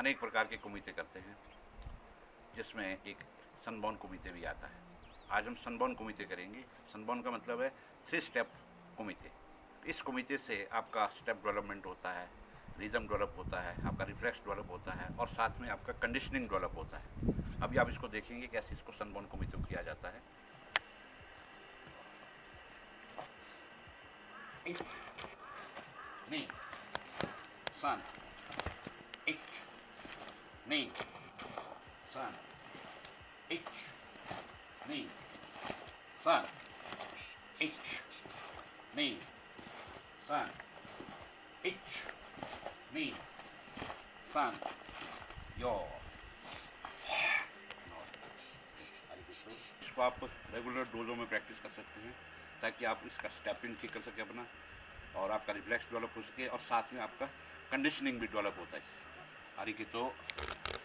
अनेक प्रकार के कुमिते करते हैं, जिसमें एक सनबर्न कुमिते भी आता है। आज हम सनबर्न कुमिते करेंगे। सनबर्न का मतलब है 3 स्टेप कुमिते। इस कुमिते से आपका स्टेप डेवलपमेंट होता है, रिदम डेवलप होता है, आपका रिफ्लेक्स डेवलप होता है और साथ में आपका कंडीशनिंग डेवलप होता है। अभी आप इसको देखेंगे कैसे इसको सनबर्न कुमिते को किया जाता है। नी सन इच नी सन इच नी सन इच नी सन इच नी सन यो। इसको आप रेगुलर डोजों में प्रैक्टिस कर सकते हैं ताकि आप इसका स्टेपिंग ठीक कर सकें अपना, और आपका रिफ्लेक्स डेवलप हो सके और साथ में आपका कंडीशनिंग भी डेवलप होता है इससे। आरिकितो।